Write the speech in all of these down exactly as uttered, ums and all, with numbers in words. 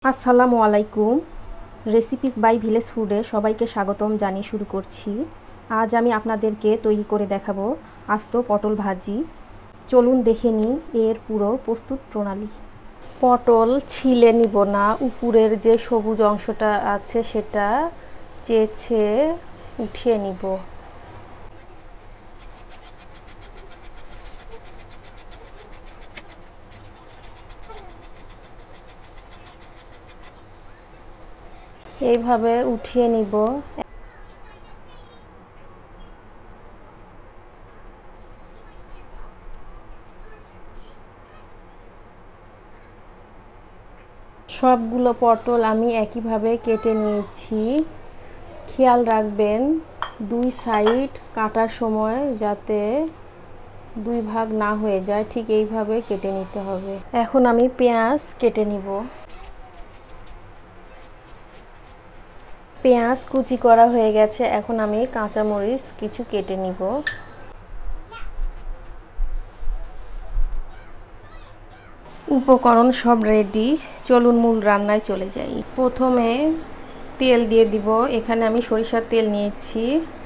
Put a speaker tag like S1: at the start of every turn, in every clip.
S1: আসসালামু আলাইকুম। Recipes by village ফুডে সবাইকে স্বাগতম জানিয়ে শুরু করছি। আজ আমি আপনাদেরকে তৈরি করে দেখাবো আস্ত পটল ভাজি। চলুন দেখে নিই এর পুরো প্রস্তুত প্রণালী। পটল ছিলে নিব না, উপরের যে সবুজ অংশটা আছে সেটা চেঁচে উঠিয়ে নিব। এইভাবে উঠিয়ে নিব। সবগুলো পটল আমি একইভাবে কেটে নিয়েছি। খেয়াল রাখবেন দুই সাইড কাটার সময় যাতে দুই ভাগ না হয়ে যায়, ঠিক এইভাবে কেটে নিতে হবে। এখন আমি পেঁয়াজ কেটে নিব। পেঁয়াজ কুচি করা হয়ে গেছে, এখন আমি কাঁচামরিচ কিছু কেটে নিব। উপকরণ সব রেডি, চলুন মূল রান্নায় চলে যাই। প্রথমে তেল দিয়ে দিব। এখানে আমি সরিষার তেল নিয়েছি।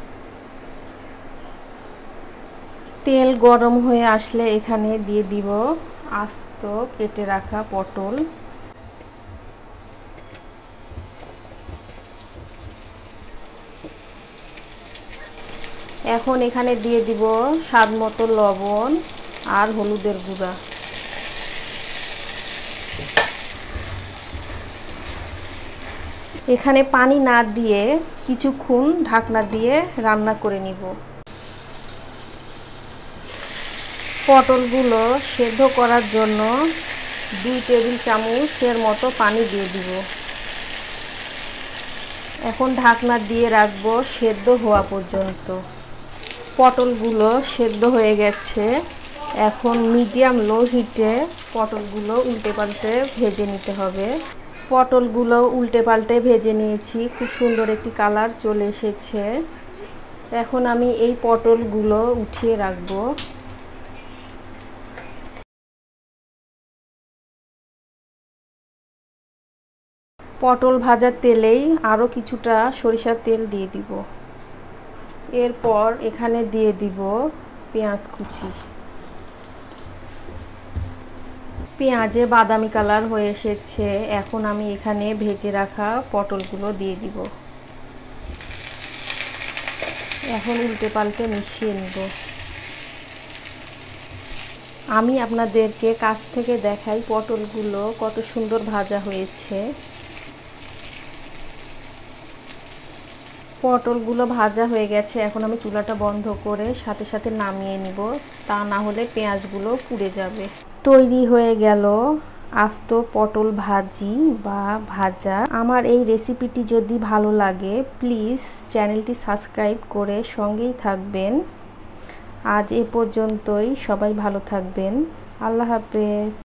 S1: তেল গরম হয়ে আসলে এখানে দিয়ে দিব আস্ত কেটে রাখা পটল। এখন এখানে দিয়ে দিব স্বাদ মতো লবণ আর হলুদের গুঁড়া। এখানে পানি না দিয়ে কিছুক্ষণ ঢাকনা দিয়ে রান্না করে নিব। পটলগুলো সেদ্ধ করার জন্য দুই টেবিল চামচের মতো পানি দিয়ে দিব। এখন ঢাকনা দিয়ে রাখবো সেদ্ধ হওয়া পর্যন্ত। পটলগুলো সেদ্ধ হয়ে গেছে। এখন মিডিয়াম লো হিটে পটলগুলো উল্টে পাল্টে ভেজে নিতে হবে। পটলগুলো উল্টে পাল্টে ভেজে নিয়েছি, খুব সুন্দর একটি কালার চলে এসেছে। এখন আমি এই পটলগুলো উঠিয়ে রাখবো। পটল ভাজার তেলেই আরও কিছুটা সরিষার তেল দিয়ে দিব। এরপর এখানে দিয়ে দিব পেঁয়াজ কুচি। পেঁয়াজে বাদামি কালার হয়ে এসেছে। এখন আমি এখানে ভেজে রাখা পটলগুলো দিয়ে দিব। এখন উল্টে পাল্টে মিশিয়ে নিব। আমি আপনাদেরকে কাছ থেকে দেখাই পটলগুলো কত সুন্দর ভাজা হয়েছে। পটলগুলো ভাজা হয়ে গেছে। এখন আমি চুলাটা বন্ধ করে সাথে সাথে নামিয়ে নিব, তা না হলে পেঁয়াজগুলো পুড়ে যাবে। তৈরি হয়ে গেল আস্ত পটল ভাজি বা ভাজা। আমার এই রেসিপিটি যদি ভালো লাগে প্লিজ চ্যানেলটি সাবস্ক্রাইব করে সঙ্গেই থাকবেন। আজ এ পর্যন্তই, সবাই ভালো থাকবেন। আল্লাহ হাফেজ।